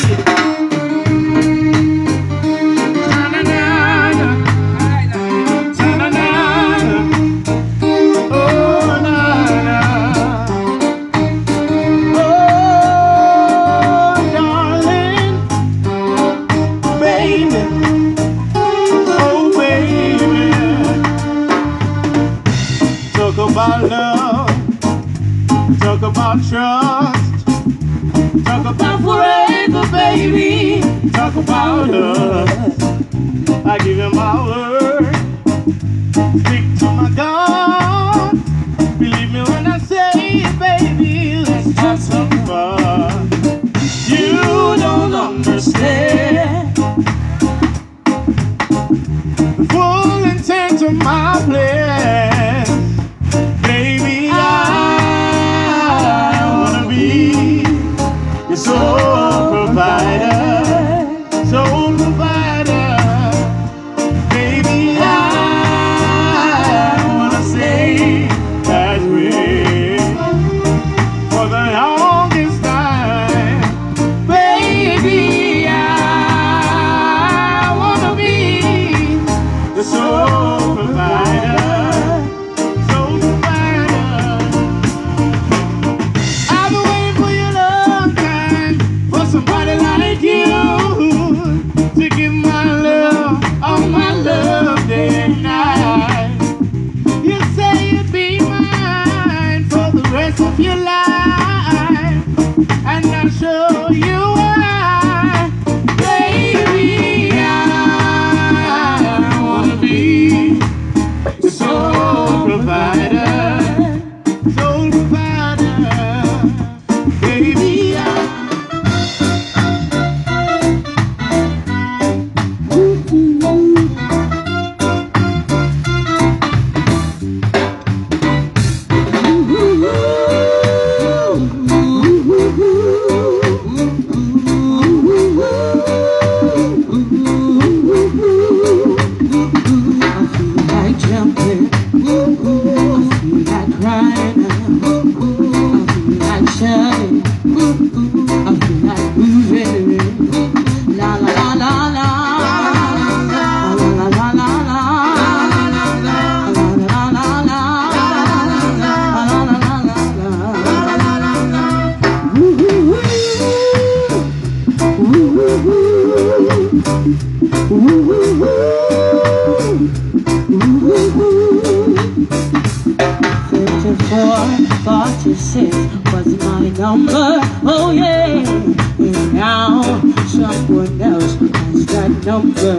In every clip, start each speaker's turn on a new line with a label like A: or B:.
A: Talk about love, talk about trust, talk about forever, baby, talk about us. I give you my word, stick to my God. Believe me when I say it, baby, let's have some fun. You don't understand the full intent of my plan. Baby, I wanna be your soul provider, soul provider. Baby, I wanna stay that way for the longest time. Baby, I wanna be the soul provider. Somebody like you to give my love, all my love day and night. You say you'd be mine for the rest of your life, and I'll show you why. Baby, I wanna be the soul provider, soul provider. Baby, '46 was my number, oh yeah. And now someone else has that number.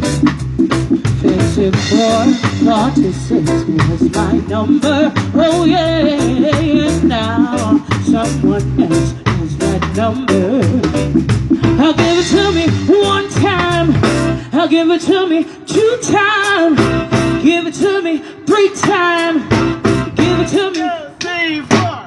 A: 46 was my number, oh yeah. And now someone else has that number. I'll give it to me one time, I'll give it to me 2 times, give it to me 3 times, give it to me 3, 4.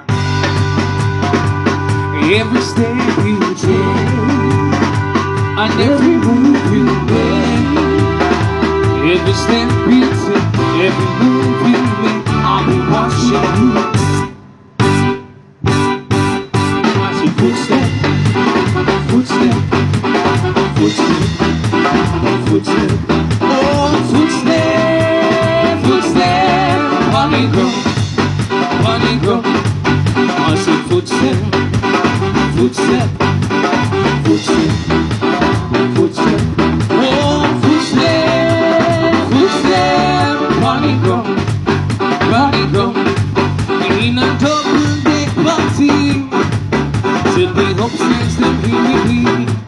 A: Every step you take, and every move you make, every step you take, every move you make, I'll be watching you. Watching footstep, footstep, footstep, footstep, oh footstep, footstep, honey girl, honey girl. I say footstep, footstep, footstep, footstep, oh footstep, footstep, honey girl, honey girl. In a double deck party, till the hope stands them here with me.